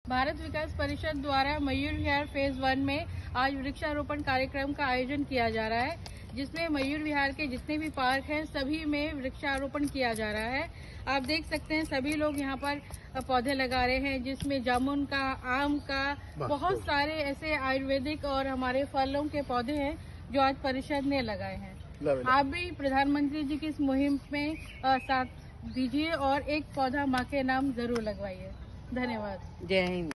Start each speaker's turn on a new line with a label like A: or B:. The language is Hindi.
A: भारत विकास परिषद द्वारा मयूर विहार फेज 1 में आज वृक्षारोपण कार्यक्रम का आयोजन किया जा रहा है, जिसमें मयूर विहार के जितने भी पार्क हैं सभी में वृक्षारोपण किया जा रहा है। आप देख सकते हैं सभी लोग यहाँ पर पौधे लगा रहे हैं, जिसमें जामुन का, आम का, बहुत सारे ऐसे आयुर्वेदिक और हमारे फलों के पौधे हैं जो आज परिषद ने लगाए हैं। आप भी प्रधानमंत्री जी की इस मुहिम में साथ दीजिए और एक पौधा माँ के नाम जरूर लगवाइए। धन्यवाद।
B: जय हिंद।